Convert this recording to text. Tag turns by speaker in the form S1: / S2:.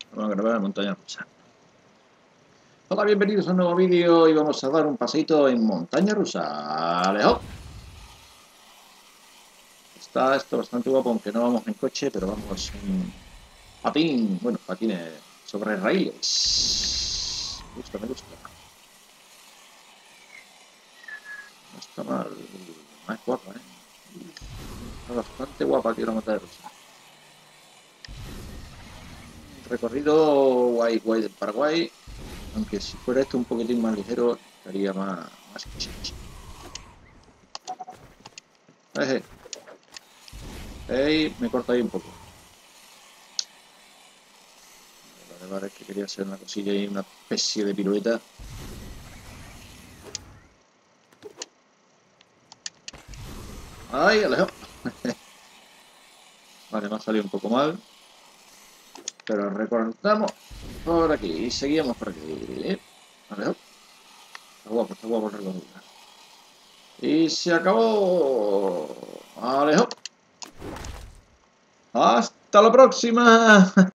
S1: Vamos a grabar la montaña rusa. Hola, bienvenidos a un nuevo vídeo y vamos a dar un paseito en montaña rusa. ¡Alejo! Está esto bastante guapo, aunque no vamos en coche, pero vamos en patín. Bueno, patines sobre raíles. Me gusta, me gusta. No está mal. Más guapa, ¿eh? Está bastante guapa aquí la montaña rusa. Recorrido guay, guay del Paraguay. Aunque si fuera esto un poquitín más ligero, estaría más chichi. Hey, me corto ahí un poco. Vale, es que quería hacer una cosilla y una especie de pirueta. ¡Ay, Alejo! Vale, me ha salido un poco mal. Pero recortamos por aquí y seguimos por aquí. Alejo. Está guapo el recorrido. Y se acabó. Alejo. Hasta la próxima.